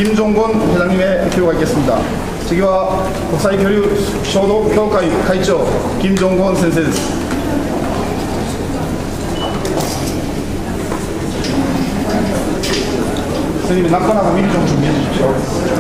김종곤 회장님의 표가 있겠습니다. 즉위와 국際교류書道協会会長 김종곤先生です。선생님이 낙관하다 미리 좀 준비해 주십시오.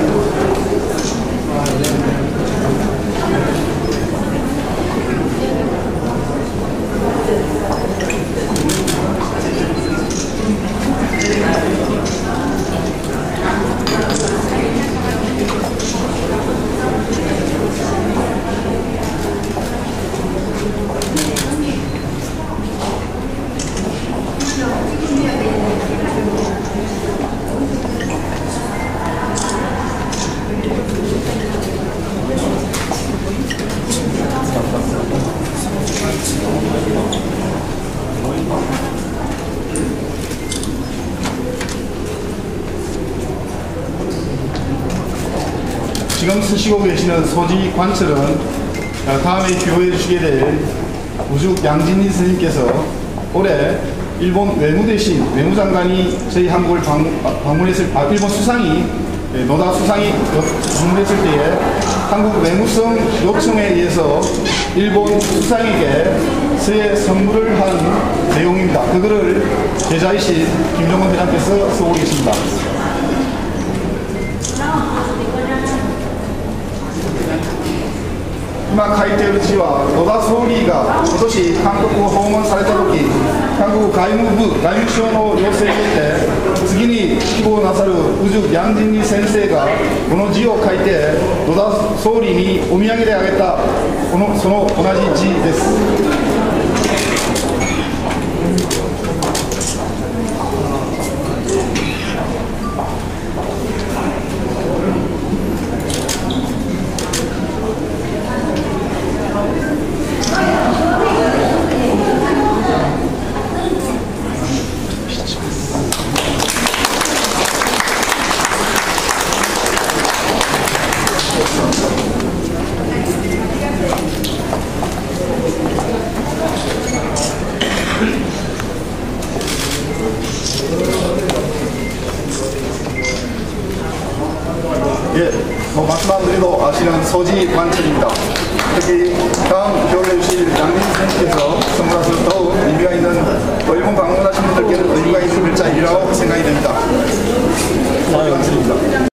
지금 쓰시고 계시는 소지 관철은 다음에 교호해 주시게 될 우죽 양진희 스님께서 올해 일본 외무대신 외무장관이 저희 한국을 방문했을 일본 수상이 노다 수상이 방문했을 때에 한국 외무성 요청에 의해서 일본 수상에게 서해 선물을 한 내용입니다. 그거를 제자이신 김종곤 회장께서 쓰고 계십니다. 今書いている字は野田総理が今年韓国を訪問された時、韓国外務部外務省の要請を受けて次に寄稿なさる宇宿楊仁二先生がこの字を書いて野田総理にお土産であげたその同じ字です。 예, 뭐 말씀한 드려도 아시는 소지 관철입니다. 특히 다음 교육해 주실 양민 선생님께서 선물하셔서 더욱 의미가 있는 또 일본 방문하신 분들께는 의미가 있는 글자이라고 생각이 됩니다. 소지 관철입니다.